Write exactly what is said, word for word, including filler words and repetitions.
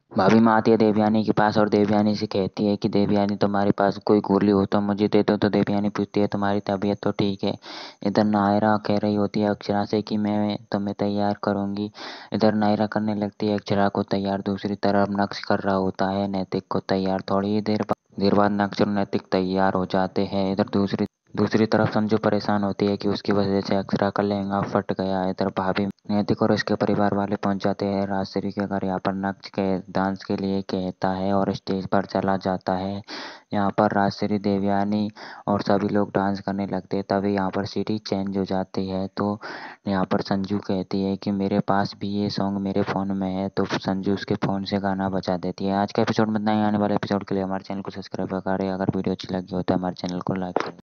भाभी माँ आती है देवयानी के पास और देवयानी से कहती है कि देवयानी तुम्हारे पास कोई गोली हो तो मुझे दे दो। तो देवयानी पूछती है तुम्हारी तबीयत तो ठीक है। इधर नायरा कह रही होती है अक्षरा से कि मैं तुम्हें तैयार करूंगी। इधर नायरा करने लगती है अक्षरा को तैयार। दूसरी तरफ नक्श कर रहा होता है नैतिक को तैयार। थोड़ी ही देर बाद देर बाद नक्श और नैतिक तैयार हो जाते हैं। इधर दूसरी दूसरी तरफ संजू परेशान होती है कि उसकी वजह से अक्षरा का लहंगा फट गया। इधर भाभी नैतिक और उसके परिवार वाले पहुंच जाते हैं राजश्री के घर। यहाँ पर नक्श के डांस के लिए कहता है और स्टेज पर चला जाता है। यहाँ पर राजश्री देवयानी और सभी लोग डांस करने लगते हैं। तभी यहाँ पर सीटी चेंज हो जाती है। तो यहाँ पर संजू कहती है कि मेरे पास भी ये सॉन्ग मेरे फ़ोन में है। तो संजू उसके फ़ोन से गाना बजा देती है। आज का एपिसोड में इतना ही। आने वाले एपिसोड के लिए हमारे चैनल को सब्सक्राइब करें। अगर वीडियो अच्छी लगी हो तो हमारे चैनल को लाइक करें।